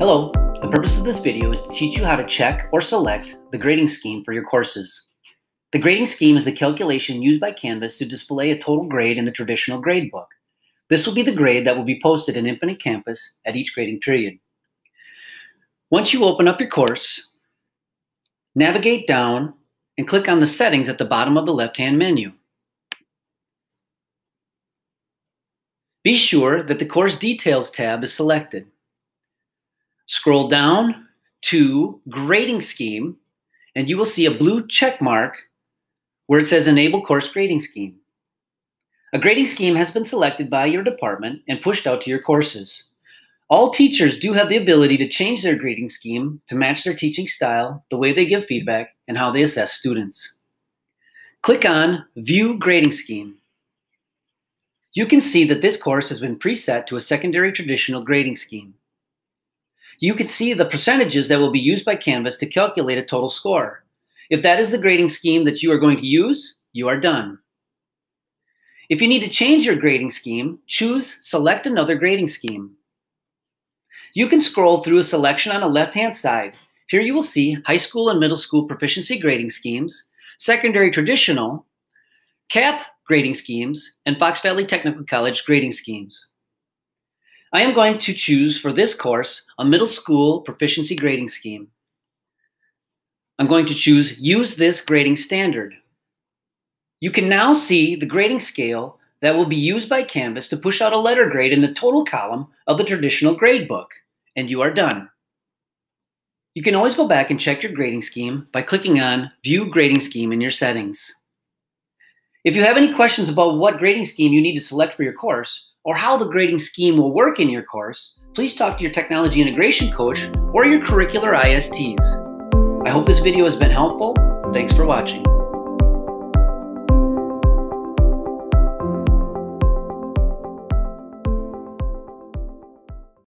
Hello, the purpose of this video is to teach you how to check or select the grading scheme for your courses. The grading scheme is the calculation used by Canvas to display a total grade in the traditional gradebook. This will be the grade that will be posted in Infinite Campus at each grading period. Once you open up your course, navigate down and click on the settings at the bottom of the left-hand menu. Be sure that the Course Details tab is selected. Scroll down to Grading Scheme, and you will see a blue check mark where it says Enable Course Grading Scheme. A grading scheme has been selected by your department and pushed out to your courses. All teachers do have the ability to change their grading scheme to match their teaching style, the way they give feedback, and how they assess students. Click on View Grading Scheme. You can see that this course has been preset to a secondary traditional grading scheme. You can see the percentages that will be used by Canvas to calculate a total score. If that is the grading scheme that you are going to use, you are done. If you need to change your grading scheme, choose Select Another Grading Scheme. You can scroll through a selection on the left-hand side. Here you will see high school and middle school proficiency grading schemes, secondary traditional, CAP grading schemes, and Fox Valley Technical College grading schemes. I am going to choose for this course a middle school proficiency grading scheme. I'm going to choose Use This Grading Standard. You can now see the grading scale that will be used by Canvas to push out a letter grade in the total column of the traditional gradebook, and you are done. You can always go back and check your grading scheme by clicking on View Grading Scheme in your settings. If you have any questions about what grading scheme you need to select for your course, or how the grading scheme will work in your course, please talk to your technology integration coach or your curricular ISTs. I hope this video has been helpful. Thanks for watching.